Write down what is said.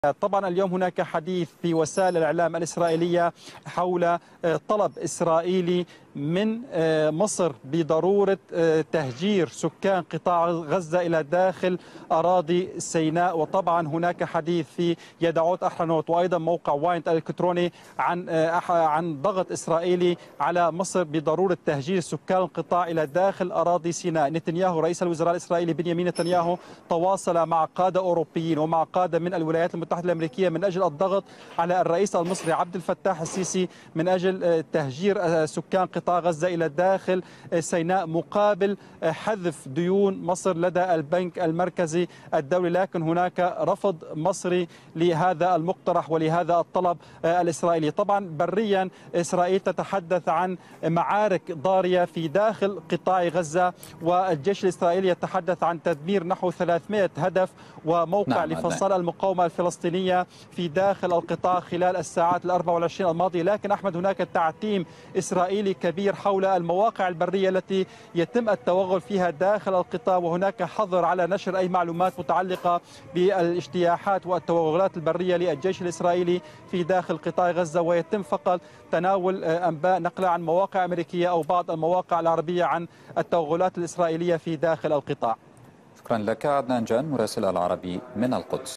طبعا اليوم هناك حديث في وسائل الإعلام الإسرائيلية حول طلب إسرائيلي من مصر بضرورة تهجير سكان قطاع غزة إلى داخل أراضي سيناء. وطبعا هناك حديث في يدعوت أحرنوت وأيضا موقع واينت الإلكتروني عن ضغط إسرائيلي على مصر بضرورة تهجير سكان القطاع إلى داخل أراضي سيناء. نتنياهو رئيس الوزراء الإسرائيلي بنيامين نتنياهو تواصل مع قادة أوروبيين ومع قادة من الولايات المتحدة الأمريكية من أجل الضغط على الرئيس المصري عبد الفتاح السيسي من أجل تهجير سكان قطاع غزة إلى داخل سيناء مقابل حذف ديون مصر لدى البنك المركزي الدولي. لكن هناك رفض مصري لهذا المقترح ولهذا الطلب الإسرائيلي. طبعا بريا إسرائيل تتحدث عن معارك ضارية في داخل قطاع غزة، والجيش الإسرائيلي يتحدث عن تدمير نحو 300 هدف وموقع لفصائل المقاومة الفلسطينية في داخل القطاع خلال الساعات 24 الماضية. لكن أحمد هناك تعتيم إسرائيلي كبير حول المواقع البرية التي يتم التوغل فيها داخل القطاع، وهناك حظر على نشر أي معلومات متعلقة بالاجتياحات والتوغلات البرية للجيش الإسرائيلي في داخل قطاع غزة، ويتم فقط تناول أنباء نقلها عن مواقع أمريكية أو بعض المواقع العربية عن التوغلات الإسرائيلية في داخل القطاع. شكرا لك عدنان جان مراسل العربي من القدس.